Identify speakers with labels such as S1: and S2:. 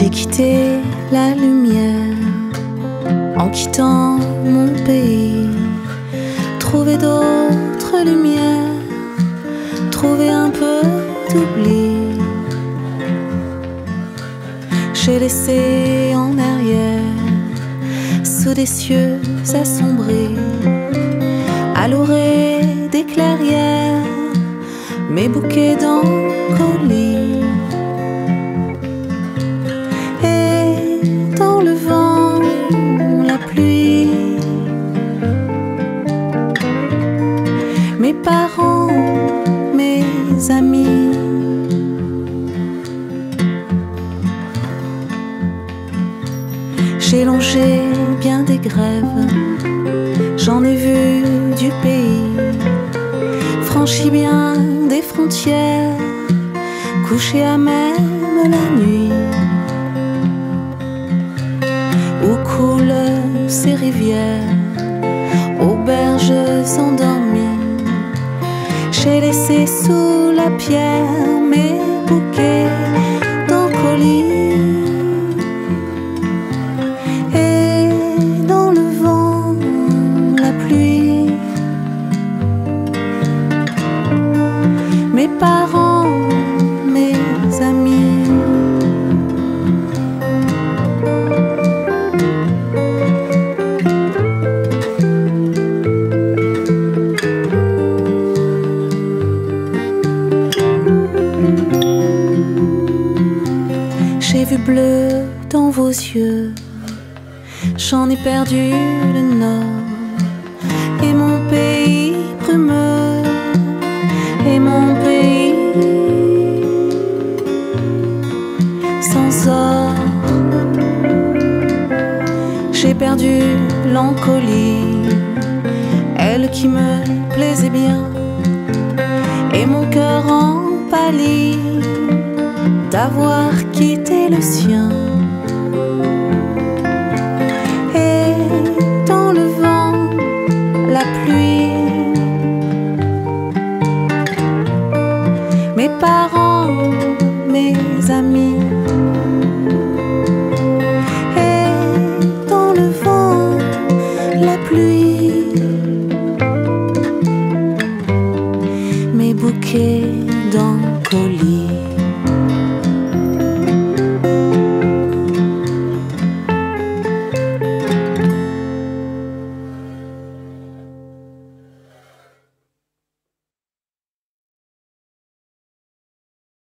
S1: J'ai quitté la lumière en quittant mon pays. Trouver d'autres lumières, trouver un peu d'oubli. J'ai laissé en arrière, sous des cieux assombris, à l'orée des clairières, mes bouquets d'encolis. Et dans le vent, la pluie, mes parents, mes amis. J'ai longé bien des grèves, j'en ai vu du pays, franchi bien des frontières, couché à même la nuit, où coulent ces rivières, aux berges endormies. J'ai laissé sous la pierre mes bouquets d'encolis. Mes parents, mes amis. J'ai vu bleu dans vos yeux, j'en ai perdu le nord, et mon pays brumeux, et mon pays sans or. J'ai perdu l'encolie, elle qui me plaisait bien, et mon cœur en pâlit d'avoir quitté le sien.